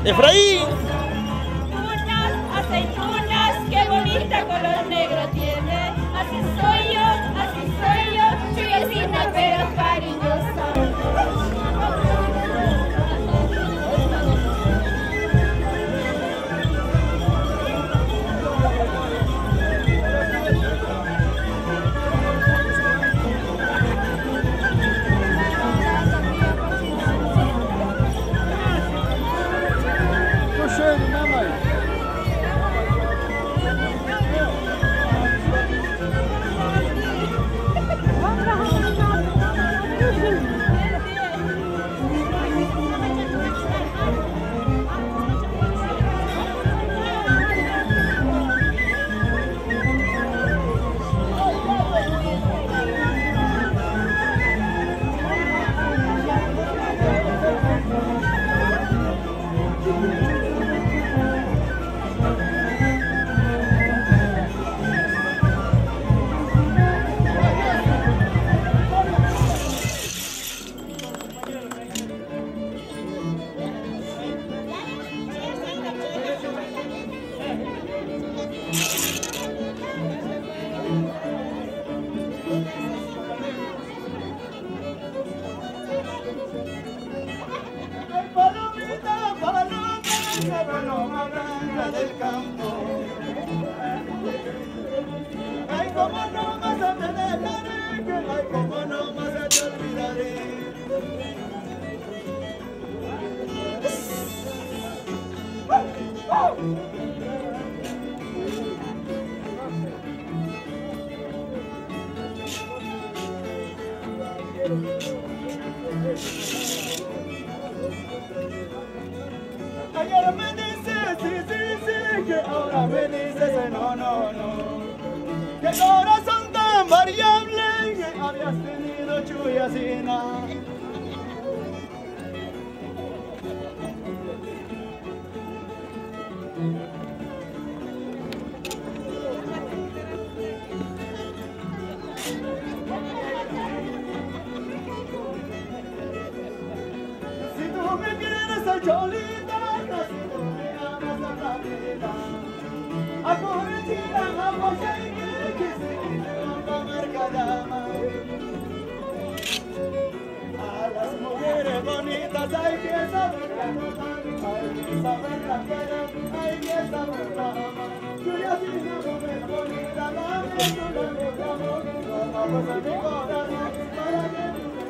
Efraín. Unas aceitunas, qué bonita color negro tiene. Así soy yo, chullecina pero cariñosa. Paloma blanca del campo, ay, como no más te dejaré, ay, como no más te olvidaré. Ayer me dices sí, sí, sí, que ahora me dices no, no, no. Qué corazón tan variable que habías tenido, chuyacina. Si tú me quieres al cholita, si tú me amas a la vida, a corregir a José que se llama Marcadama. A las mujeres bonitas hay que saberlas gozar, hay que saberlas querer, hay que saberlas amar. Yo ya soy una mujer bonita, dame tu largo de amor, vamos a mi corazón para que tú me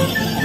Thank you.